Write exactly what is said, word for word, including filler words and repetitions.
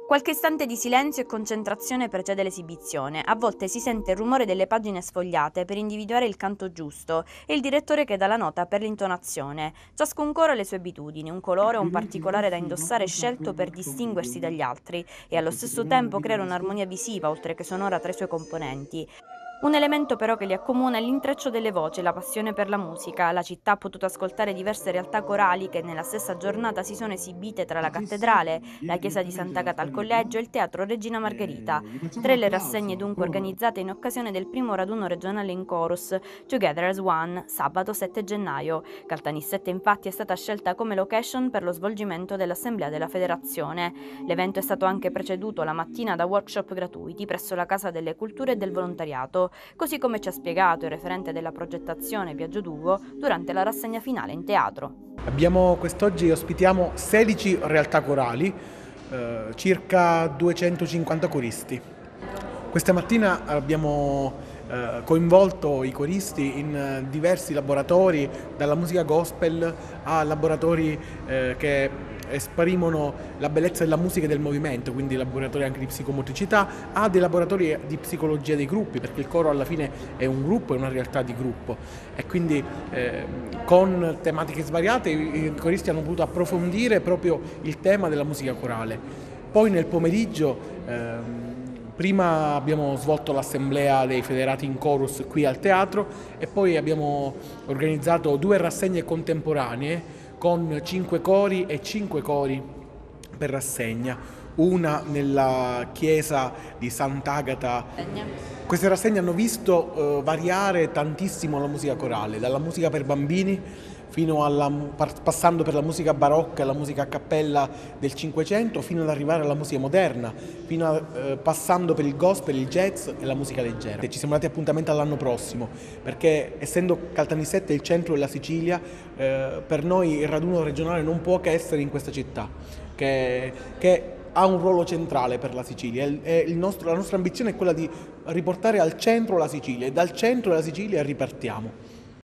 Qualche istante di silenzio e concentrazione precede l'esibizione. A volte si sente il rumore delle pagine sfogliate per individuare il canto giusto e il direttore che dà la nota per l'intonazione. Ciascun coro ha le sue abitudini, un colore o un particolare da indossare scelto per distinguersi dagli altri e allo stesso tempo creare un'armonia visiva oltre che sonora tra i suoi componenti. Un elemento però che li accomuna è l'intreccio delle voci e la passione per la musica. La città ha potuto ascoltare diverse realtà corali che nella stessa giornata si sono esibite tra la cattedrale, la chiesa di Sant'Agata al collegio e il teatro Regina Margherita. Tre le rassegne dunque organizzate in occasione del primo raduno regionale in chorus, Together as One, sabato sette gennaio. Caltanissette infatti è stata scelta come location per lo svolgimento dell'assemblea della federazione. L'evento è stato anche preceduto la mattina da workshop gratuiti presso la Casa delle Culture e del Volontariato, così come ci ha spiegato il referente della progettazione Biagio Dugo durante la rassegna finale in teatro. Abbiamo quest'oggi ospitiamo sedici realtà corali, eh, circa duecentocinquanta coristi. Questa mattina abbiamo eh, coinvolto i coristi in eh, diversi laboratori, dalla musica gospel a laboratori eh, che esprimono la bellezza della musica e del movimento, quindi laboratori anche di psicomotricità, a dei laboratori di psicologia dei gruppi, perché il coro alla fine è un gruppo, è una realtà di gruppo e quindi eh, con tematiche svariate i coristi hanno potuto approfondire proprio il tema della musica corale. Poi nel pomeriggio ehm, prima abbiamo svolto l'assemblea dei federati in chorus qui al teatro e poi abbiamo organizzato due rassegne contemporanee con cinque cori e cinque cori per rassegna, una nella chiesa di Sant'Agata. Queste rassegne hanno visto eh, variare tantissimo la musica corale, dalla musica per bambini fino alla, passando per la musica barocca e la musica a cappella del Cinquecento, fino ad arrivare alla musica moderna, fino a, eh, passando per il gospel, il jazz e la musica leggera. Ci siamo dati appuntamento all'anno prossimo, perché essendo Caltanissette il centro della Sicilia, eh, per noi il raduno regionale non può che essere in questa città, che, che ha un ruolo centrale per la Sicilia. E il nostro, la nostra ambizione è quella di riportare al centro la Sicilia e dal centro della Sicilia ripartiamo.